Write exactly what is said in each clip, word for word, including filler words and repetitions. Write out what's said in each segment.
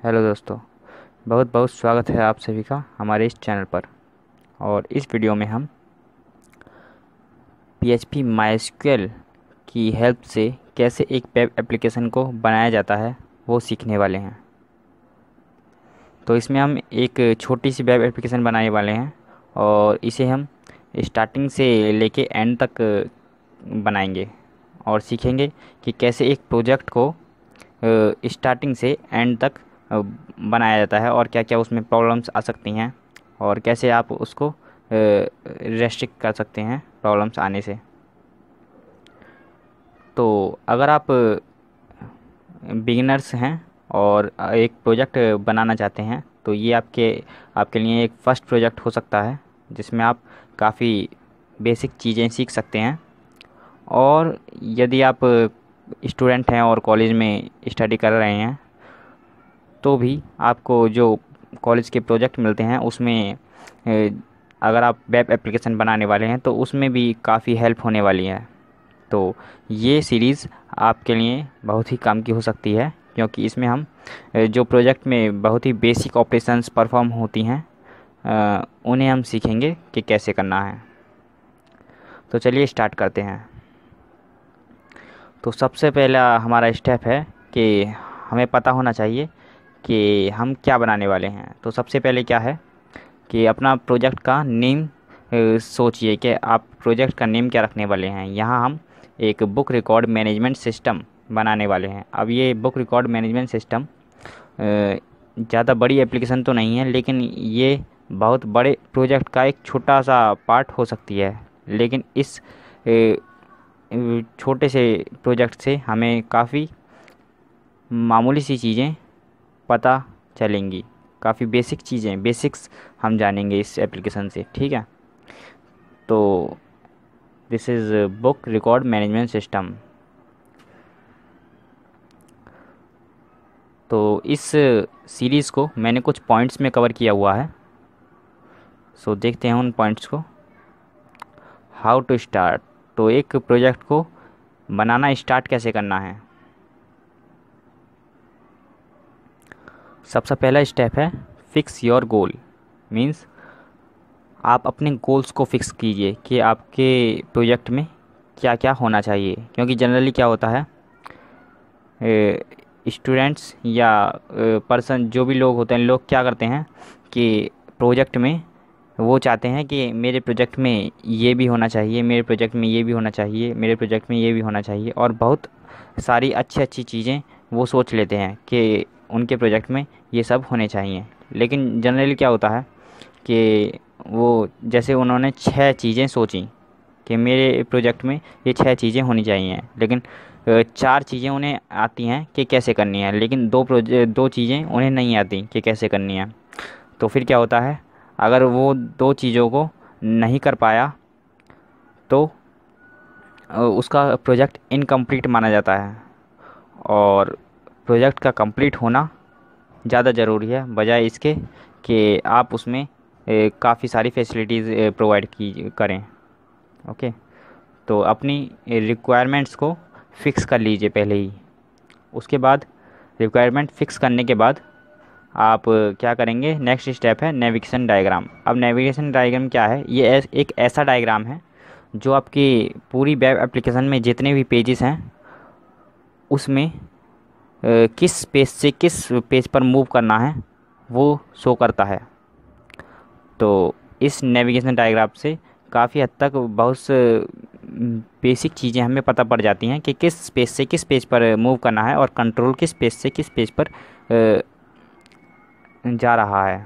Hello दोस्तों, बहुत बहुत स्वागत है आप सभी का हमारे इस चैनल पर। और इस वीडियो में हम पी एच पी माइस्क्वेल की हेल्प से कैसे एक वेब एप्लीकेशन को बनाया जाता है वो सीखने वाले हैं। तो इसमें हम एक छोटी सी वेब एप्लीकेशन बनाने वाले हैं और इसे हम स्टार्टिंग से लेके एंड तक बनाएंगे और सीखेंगे कि कैसे एक प्रोजेक्ट को स्टार्टिंग से एंड तक अ, बनाया जाता है और क्या क्या उसमें प्रॉब्लम्स आ सकती हैं और कैसे आप उसको रेस्ट्रिक्ट कर सकते हैं प्रॉब्लम्स आने से। तो अगर आप बिगिनर्स हैं और एक प्रोजेक्ट बनाना चाहते हैं तो ये आपके आपके लिए एक फ़र्स्ट प्रोजेक्ट हो सकता है जिसमें आप काफ़ी बेसिक चीज़ें सीख सकते हैं। और यदि आप स्टूडेंट हैं और कॉलेज में स्टडी कर रहे हैं तो भी आपको जो कॉलेज के प्रोजेक्ट मिलते हैं उसमें अ, अगर आप वेब एप्लीकेशन बनाने वाले हैं तो उसमें भी काफ़ी हेल्प होने वाली है। तो ये सीरीज़ आपके लिए बहुत ही काम की हो सकती है क्योंकि इसमें हम अ, जो प्रोजेक्ट में बहुत ही बेसिक ऑपरेशंस परफॉर्म होती हैं अ, उन्हें हम सीखेंगे कि कैसे करना है। तो चलिए स्टार्ट करते हैं। तो सबसे पहला हमारा स्टेप है कि हमें पता होना चाहिए कि हम क्या बनाने वाले हैं। तो सबसे पहले क्या है कि अपना प्रोजेक्ट का नेम सोचिए कि आप प्रोजेक्ट का नेम क्या रखने वाले हैं। यहाँ हम एक बुक रिकॉर्ड मैनेजमेंट सिस्टम बनाने वाले हैं। अब ये बुक रिकॉर्ड मैनेजमेंट सिस्टम ज़्यादा बड़ी एप्लीकेशन तो नहीं है, लेकिन ये बहुत बड़े प्रोजेक्ट का एक छोटा सा पार्ट हो सकती है। लेकिन इस अ, छोटे से प्रोजेक्ट से हमें काफ़ी मामूली सी चीज़ें पता चलेंगी, काफ़ी बेसिक चीज़ें बेसिक्स हम जानेंगे इस एप्लीकेशन से, ठीक है। तो this is book record management system. तो इस सीरीज़ को मैंने कुछ पॉइंट्स में कवर किया हुआ है, सो देखते हैं उन पॉइंट्स को। हाउ टू स्टार्ट, तो एक प्रोजेक्ट को बनाना स्टार्ट कैसे करना है। सबसे पहला स्टेप है फिक्स योर गोल। मीन्स आप अपने गोल्स को फिक्स कीजिए कि आपके प्रोजेक्ट में क्या क्या होना चाहिए। क्योंकि जनरली क्या होता है, स्टूडेंट्स या पर्सन जो भी लोग होते हैं, लोग क्या करते हैं कि प्रोजेक्ट में वो चाहते हैं कि मेरे प्रोजेक्ट में ये भी होना चाहिए, मेरे प्रोजेक्ट में ये भी होना चाहिए, मेरे प्रोजेक्ट में ये भी होना चाहिए, और बहुत सारी अच्छी अच्छी चीज़ें वो सोच लेते हैं कि उनके प्रोजेक्ट में ये सब होने चाहिए। लेकिन जनरली क्या होता है कि वो जैसे उन्होंने छः चीज़ें सोची कि मेरे प्रोजेक्ट में ये छः चीज़ें होनी चाहिए, लेकिन अ, चार चीज़ें उन्हें आती हैं कि कैसे करनी है, लेकिन दो प्रोजे दो चीज़ें उन्हें नहीं आती कि कैसे करनी है। तो फिर क्या होता है, अगर वो दो चीज़ों को नहीं कर पाया तो अ, उसका प्रोजेक्ट इनकम्प्लीट माना जाता है। और प्रोजेक्ट का कंप्लीट होना ज़्यादा ज़रूरी है बजाय इसके कि आप उसमें काफ़ी सारी फैसिलिटीज़ प्रोवाइड की करें। ओके, तो अपनी रिक्वायरमेंट्स को फिक्स कर लीजिए पहले ही। उसके बाद रिक्वायरमेंट फिक्स करने के बाद आप क्या करेंगे, नेक्स्ट स्टेप है नेविगेशन डायग्राम। अब नेविगेशन डायग्राम क्या है, ये ऐस- एक ऐसा डायग्राम है जो आपकी पूरी वेब एप्लीकेशन में जितने भी पेजेस हैं उसमें अ, किस पेज से किस पेज पर मूव करना है वो शो करता है। तो इस नेविगेशन डायग्राम से काफ़ी हद तक बहुत से बेसिक चीज़ें हमें पता पड़ जाती हैं कि किस पेज से किस पेज पर मूव करना है और कंट्रोल किस पेज से किस पेज पर अ, जा रहा है।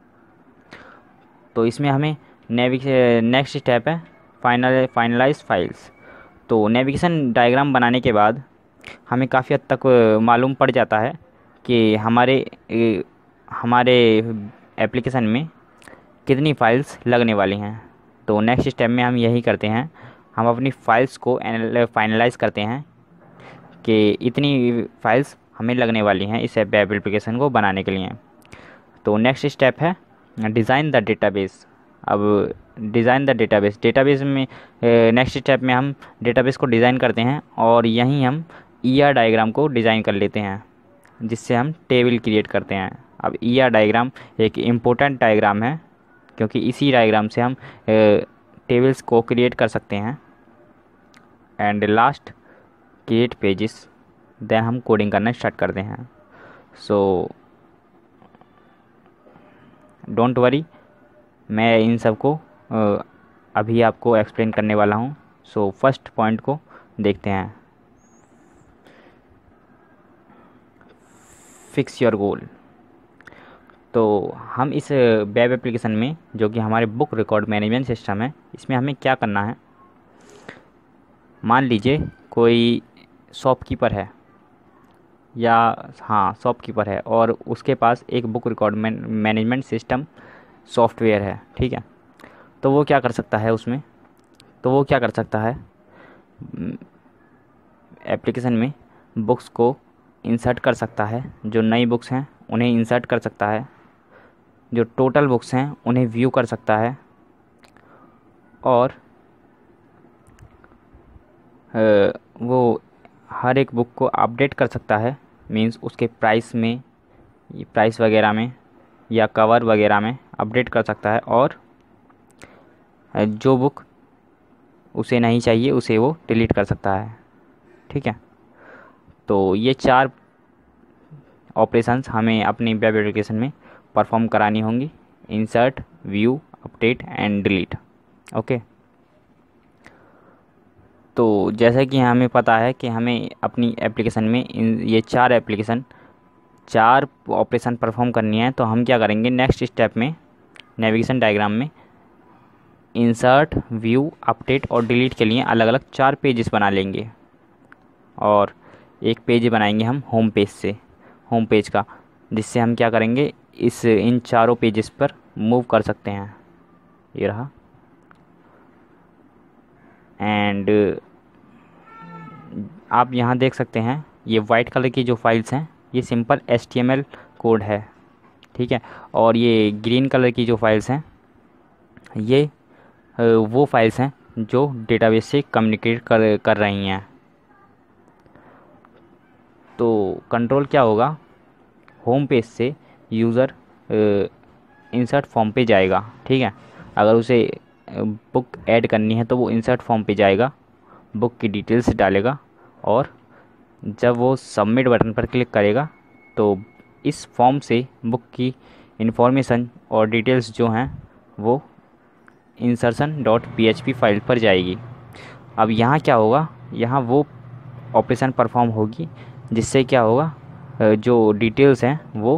तो इसमें हमें नेविग नेक्स्ट स्टेप है फाइनल फाइनलाइज फाइल्स। तो नेविगेशन डायग्राम बनाने के बाद हमें काफ़ी हद तक अ, मालूम पड़ जाता है कि हमारे अ, हमारे एप्लीकेशन में कितनी फ़ाइल्स लगने वाली हैं। तो नेक्स्ट स्टेप में हम यही करते हैं, हम अपनी फ़ाइल्स को फाइनलाइज करते हैं कि इतनी फ़ाइल्स हमें लगने वाली हैं इस वेब एप्लीकेशन को बनाने के लिए। तो नेक्स्ट स्टेप है डिज़ाइन द डेटाबेस। अब डिज़ाइन द डेटाबेस डेटाबेस में नेक्स्ट स्टेप में हम डेटाबेस को डिज़ाइन करते हैं और यहीं हम ई आर डायग्राम को डिज़ाइन कर लेते हैं। जिससे हम टेबल क्रिएट करते हैं। अब ई आर डायग्राम एक इम्पोर्टेंट डायग्राम है, क्योंकि इसी डायग्राम से हम टेबल्स को क्रिएट कर सकते हैं। And last create pages, then हम कोडिंग करना स्टार्ट करते हैं। सो डोंट वरी, मैं इन सब को अभी आपको एक्सप्लेन करने वाला हूँ। सो फर्स्ट पॉइंट को देखते हैं, फिक्स योर गोल। तो हम इस वेब एप्लीकेशन में, जो कि हमारे बुक रिकॉर्ड मैनेजमेंट सिस्टम है, इसमें हमें क्या करना है। मान लीजिए कोई शॉपकीपर है, या हाँ शॉपकीपर है, और उसके पास एक book record management system software है, ठीक है। तो वो क्या कर सकता है उसमें, तो वो क्या कर सकता है एप्लीकेशन में बुक्स को इंसर्ट कर सकता है। जो नई बुक्स हैं उन्हें इंसर्ट कर सकता है, जो टोटल बुक्स हैं उन्हें व्यू कर सकता है, और वो हर एक बुक को अपडेट कर सकता है। मींस उसके प्राइस में, प्राइस वगैरह में या कवर वगैरह में अपडेट कर सकता है, और जो बुक उसे नहीं चाहिए उसे वो डिलीट कर सकता है, ठीक है। तो ये चार ऑपरेशंस हमें अपनी वेब एप्लीकेशन में परफॉर्म करानी होंगी: insert, view, update and delete. Okay, तो जैसा कि हमें पता है कि हमें अपनी एप्लीकेशन में इन ये चार एप्लीकेशन चार ऑपरेशन परफॉर्म करनी है, तो हम क्या करेंगे नेक्स्ट स्टेप में, नेविगेशन डायग्राम में इंसर्ट, व्यू, अपडेट और डिलीट के लिए अलग अलग चार पेजेस बना लेंगे। और एक पेज बनाएंगे हम होम पेज से, होम पेज का, जिससे हम क्या करेंगे, इस इन चारों पेजेस पर मूव कर सकते हैं। ये रहा। एंड आप यहाँ देख सकते हैं ये वाइट कलर की जो फाइल्स हैं ये simple H T M L code है, ठीक है। और ये ग्रीन कलर की जो फाइल्स हैं ये वो फाइल्स हैं जो डेटाबेस से कम्युनिकेट कर कर रही हैं। तो कंट्रोल क्या होगा, होम पेज से यूज़र इंसर्ट फॉर्म पे जाएगा, ठीक है। अगर उसे बुक ऐड करनी है तो वो इंसर्ट फॉर्म पे जाएगा, बुक की डिटेल्स डालेगा, और जब वो सबमिट बटन पर क्लिक करेगा तो इस फॉर्म से बुक की इंफॉर्मेशन और डिटेल्स जो हैं वो insertion dot P H P file पर जाएगी। अब यहाँ क्या होगा, यहाँ वो ऑपरेशन परफॉर्म होगी जिससे क्या होगा, जो डिटेल्स हैं वो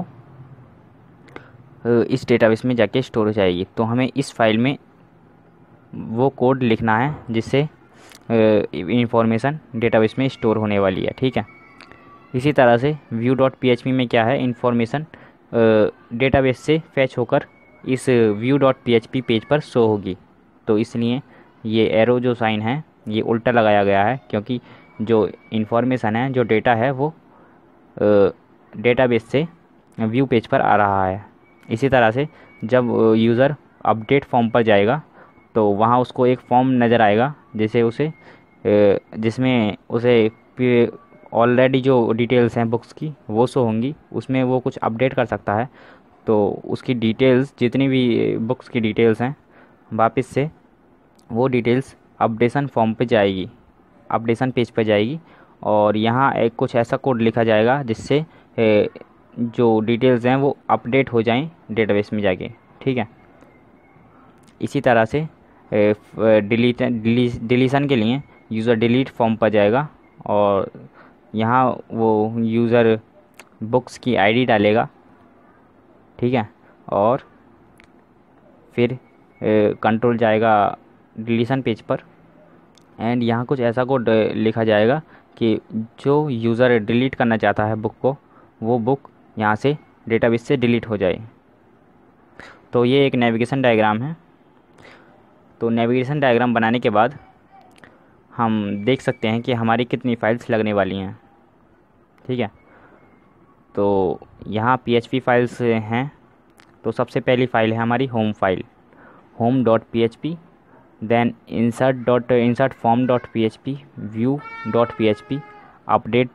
इस डेटाबेस में जाके स्टोर हो जाएगी। तो हमें इस फाइल में वो कोड लिखना है जिससे इंफॉर्मेशन डेटाबेस में स्टोर होने वाली है, ठीक है। इसी तरह से view dot P H P में क्या है, इंफॉर्मेशन डेटाबेस से फैच होकर इस view dot P H P page पर शो होगी। तो इसलिए ये एरो जो साइन है ये उल्टा लगाया गया है, क्योंकि जो इंफॉर्मेशन है, जो डेटा है, वो डेटाबेस से व्यू पेज पर आ रहा है। इसी तरह से जब यूज़र अपडेट फॉर्म पर जाएगा तो वहाँ उसको एक फॉर्म नज़र आएगा, जैसे उसे जिसमें उसे ऑलरेडी जो डिटेल्स हैं बुक्स की वो शो होंगी, उसमें वो कुछ अपडेट कर सकता है। तो उसकी डिटेल्स, जितनी भी बुक्स की डिटेल्स हैं, वापस से वो डिटेल्स अपडेशन फॉर्म पे जाएगी, अपडेशन पेज पर जाएगी, और यहाँ एक कुछ ऐसा कोड लिखा जाएगा जिससे जो डिटेल्स हैं वो अपडेट हो जाएं डेटाबेस में जाके, ठीक है। इसी तरह से डिलीट डिलीशन के लिए यूज़र डिलीट फॉर्म पर जाएगा, और यहाँ वो यूज़र बुक्स की आईडी डालेगा, ठीक है। और फिर कंट्रोल जाएगा डिलीशन पेज पर, एंड यहाँ कुछ ऐसा कोड लिखा जाएगा कि जो यूज़र डिलीट करना चाहता है बुक को, वो बुक यहाँ से डेटाबेस से डिलीट हो जाए। तो ये एक नेविगेशन डायग्राम है। तो नेविगेशन डायग्राम बनाने के बाद हम देख सकते हैं कि हमारी कितनी फाइल्स लगने वाली हैं, ठीक है। तो यहाँ पी एच पी फाइल्स हैं। तो सबसे पहली फ़ाइल है हमारी home file, home dot P H P, then insert dot insert form dot P H P, view dot P H P, update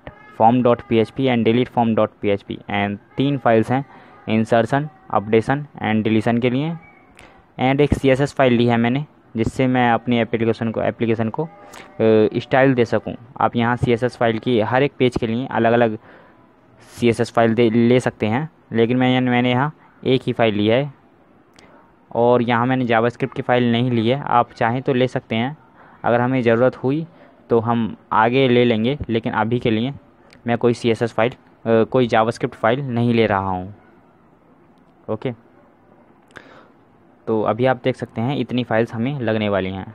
form dot P H P and delete form dot P H P and तीन files हैं insertion, updation and deletion के लिए। And एक C S S file ली है मैंने जिससे मैं अपनी एप्लीकेशन को एप्लीकेशन को स्टाइल दे सकूं। आप यहाँ सी एस एस फाइल की हर एक पेज के लिए अलग अलग सी एस एस फाइल दे ले सकते हैं, लेकिन मैं मैंने यहाँ एक ही फ़ाइल ली है और यहाँ मैंने जावास्क्रिप्ट की फ़ाइल नहीं ली है। आप चाहें तो ले सकते हैं, अगर हमें ज़रूरत हुई तो हम आगे ले लेंगे, लेकिन अभी के लिए मैं कोई सी एस एस फाइल कोई जावास्क्रिप्ट फ़ाइल नहीं ले रहा हूँ। ओके, तो अभी आप देख सकते हैं इतनी फाइल्स हमें लगने वाली हैं।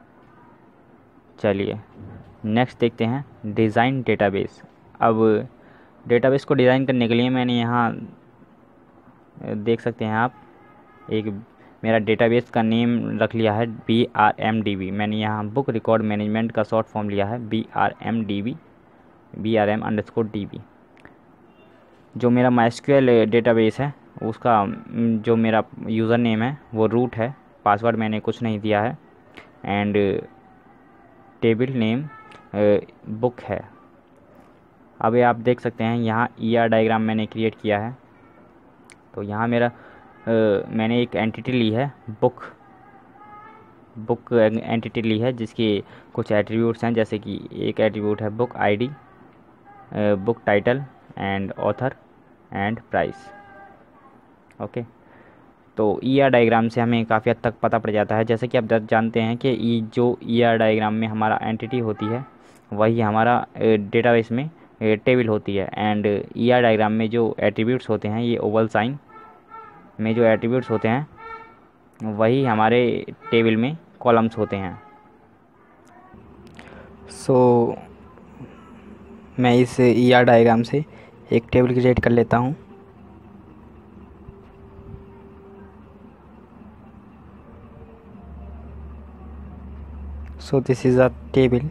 चलिए नेक्स्ट देखते हैं डिज़ाइन डेटाबेस। अब डेटाबेस को डिज़ाइन करने के लिए मैंने यहाँ देख सकते हैं आप एक मेरा डेटाबेस का नेम रख लिया है B R M D B. मैंने यहाँ बुक रिकॉर्ड मैनेजमेंट का शॉर्ट फॉर्म लिया है B R M D B, B R M underscore D B. जो मेरा माइस्क्यूएल डेटाबेस है उसका जो मेरा यूज़र नेम है वो रूट है, पासवर्ड मैंने कुछ नहीं दिया है, एंड टेबल नेम बुक है। अब आप देख सकते हैं यहाँ ई आर डायग्राम मैंने क्रिएट किया है। तो यहाँ मेरा आ, मैंने एक एंटिटी ली है बुक बुक एंटिटी ली है जिसकी कुछ एट्रीब्यूट्स हैं, जैसे कि एक एट्रीब्यूट है book ID, book title and author and price. Okay, तो ई आर डायग्राम से हमें काफ़ी हद तक पता पड़ जाता है। जैसे कि आप जानते हैं कि ई जो ई आर डायग्राम में हमारा एंटिटी होती है वही हमारा डेटाबेस में टेबल होती है। एंड ई आर डायग्राम में जो एट्रीब्यूट्स होते हैं, ये ओवल साइन में जो एट्रीब्यूट्स होते हैं वही हमारे टेबल में कॉलम्स होते हैं। सो so, मैं इस ई आर डायग्राम से एक टेबल क्रिएट कर लेता हूँ। So this is a table.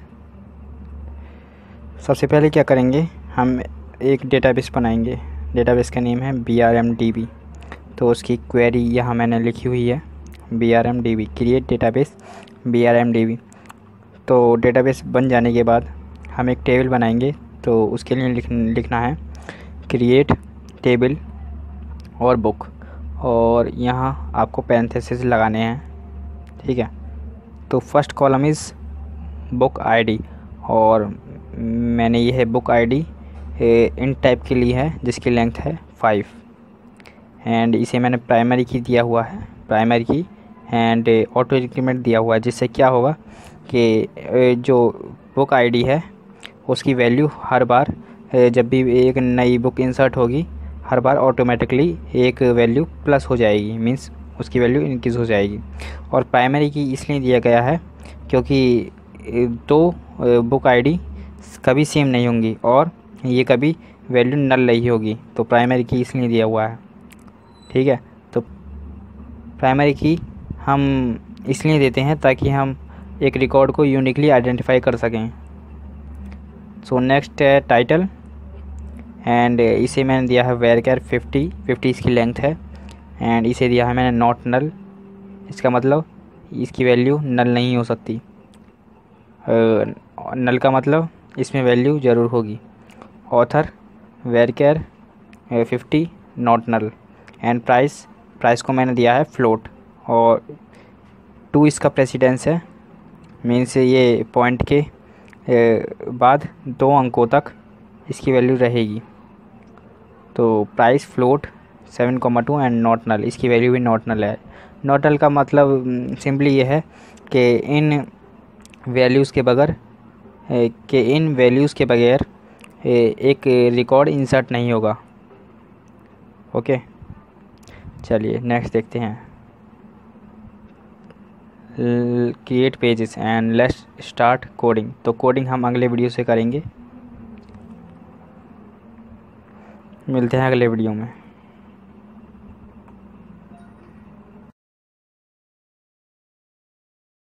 सबसे पहले क्या करेंगे, हम एक डेटाबेस बनाएंगे। डेटाबेस का नेम है B R M D B. तो उसकी क्वेरी यहाँ मैंने लिखी हुई है B R M D B, create database B R M D B. तो डेटाबेस बन जाने के बाद हम एक टेबल बनाएंगे। तो उसके लिए लिख लिखना है क्रिएट टेबल और बुक, और यहाँ आपको पैरेंथेसिस लगाने हैं, ठीक है। तो first column is book ID, और मैंने ये है बुक आईडी इन टाइप के लिए है जिसकी लेंथ है फाइव, एंड इसे मैंने प्राइमरी की दिया हुआ है, प्राइमरी की एंड ऑटो इंक्रीमेंट दिया हुआ है, जिससे क्या होगा कि जो बुक आईडी है उसकी वैल्यू हर बार जब भी एक नई बुक इंसर्ट होगी हर बार ऑटोमेटिकली एक वैल्यू प्लस हो जाएगी, मींस उसकी वैल्यू इंक्रीज़ हो जाएगी। और प्राइमरी की इसलिए दिया गया है क्योंकि दो बुक आईडी कभी सेम नहीं होंगी और ये कभी वैल्यू नल नहीं होगी, तो प्राइमरी की इसलिए दिया हुआ है, ठीक है। तो प्राइमरी की हम इसलिए देते हैं ताकि हम एक रिकॉर्ड को यूनिकली आइडेंटिफाई कर सकें। सो नेक्स्ट है टाइटल, एंड इसे मैंने दिया है वेरकेर फिफ्टी, फिफ्टी इसकी लेंथ है, एंड इसे दिया है मैंने नॉट नल। इसका मतलब इसकी वैल्यू नल नहीं हो सकती। नल का मतलब इसमें वैल्यू ज़रूर होगी। Author varchar fifty not null, and price price को मैंने दिया है फ्लोट, और टू इसका प्रेसिडेंस है, मीन्स ये पॉइंट के बाद दो अंकों तक इसकी वैल्यू रहेगी। तो price float seven comma two and not null, इसकी वैल्यू भी नॉट नल है। नॉट नल का मतलब सिंपली ये है कि इन वैल्यूज़ के बगैर कि इन वैल्यूज़ के बगैर एक रिकॉर्ड इंसर्ट नहीं होगा। ओके, चलिए नेक्स्ट देखते हैं। Create pages and let's start coding. तो कोडिंग हम अगले वीडियो से करेंगे। मिलते हैं अगले वीडियो में।